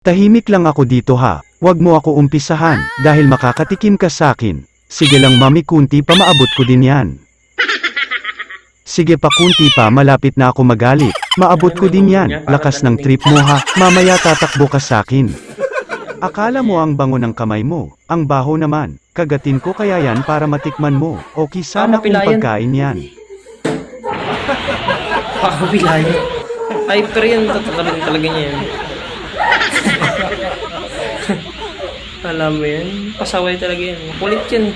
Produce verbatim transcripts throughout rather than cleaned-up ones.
Tahimik lang ako dito ha, wag mo ako umpisahan, dahil makakatikim ka sakin. Sige lang mami, kunti pa maabot ko din yan. Sige pa, kunti pa, malapit na ako magalit. Maabot ko din yan, lakas ng trip mo ha, mamaya tatakbo ka sakin. Akala mo ang bango ng kamay mo, ang baho naman, kagatin ko kaya yan para matikman mo, okay sana kung pagkain yan. Pakapilayan. Ay, pero yan, tatakalan talaga niya yan. Alam mo yan, pasaway talaga yan, kulit yan.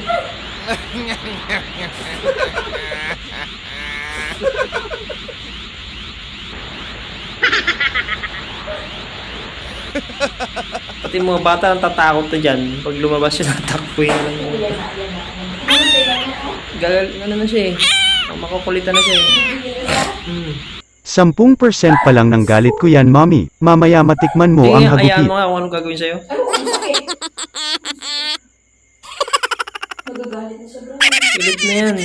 Pati mga bata ang tatakot na dyan. Pag lumabas siya, natakbo yun. Gagal, ano na siya eh. Makukulitan na siya eh. Hmm. Sampung percent pa lang ng galit ko yan mami, mamaya matikman mo Di, ang hagupit. Hayaan mo nga kung anong gagawin sa'yo. Galit na yan.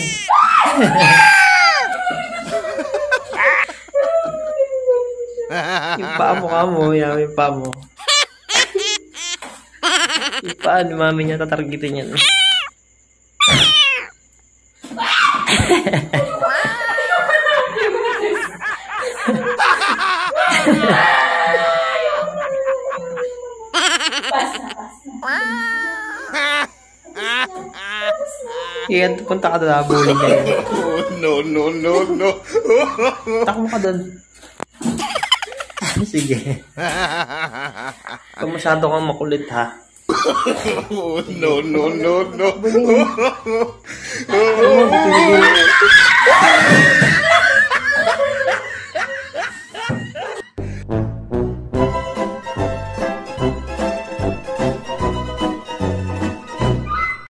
Yung paa mo ka mo, yan, yung paa mo. Yung paa ni mami niya, tatargetin yan. Iyan, punta ka doon, habulin ka yan. Oh, no, no, no, no. Takbo ka doon. Sige. Kung masyado kang makulit ha. Oh, no, no, no, no.